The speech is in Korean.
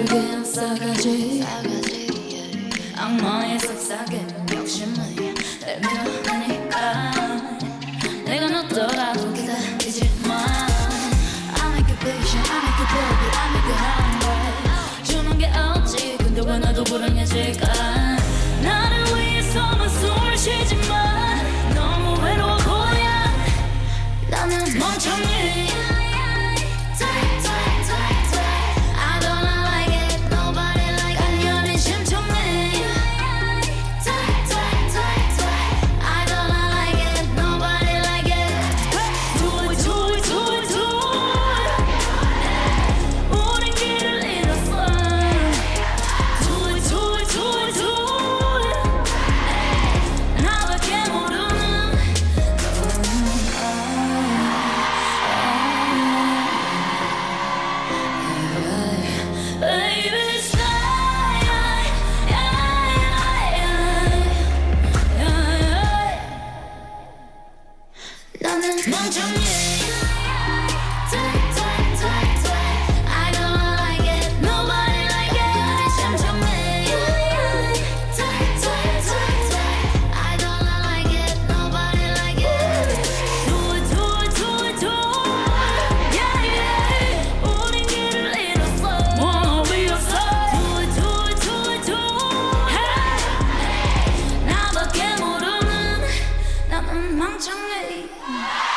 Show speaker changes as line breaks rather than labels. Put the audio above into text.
모르게 싸가지 악마의 속삭임 욕심을 날 밀어내니까 내가 늦더라도 기다리지 마. I make it patient, I make it baby, I make it hungry. 주는 게 없지 근데 왜 나도 불안해질까. 나를 위해서만 숨을 쉬지만 너무 외로워 보여. 나는 멍청해. 나는 멍청해. I don't like it, nobody like it. 멍청해. I don't like it, nobody like it. Do it, do it, do it, do it. Yeah, yeah. 우린 길을 잃었어. 뭐 잃었어. Do it, do it, do it, do it. Hey. 나밖에 모르는 나는 멍청해.